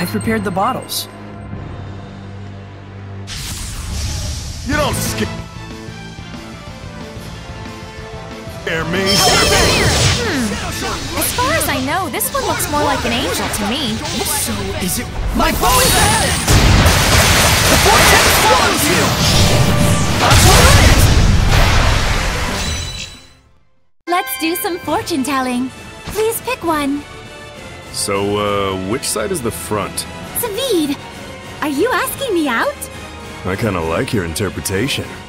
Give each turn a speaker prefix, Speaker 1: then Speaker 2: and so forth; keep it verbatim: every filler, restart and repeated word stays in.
Speaker 1: I've prepared the bottles.
Speaker 2: You don't scare me.
Speaker 3: Hmm. As far as I know, this one looks more like an angel to me.
Speaker 1: So, is it... My bow is ahead! The vortex follows you!
Speaker 3: Let's do some fortune telling. Please pick one.
Speaker 4: So, uh, which side is the front?
Speaker 3: Savid, are you asking me out?
Speaker 4: I kinda like your interpretation.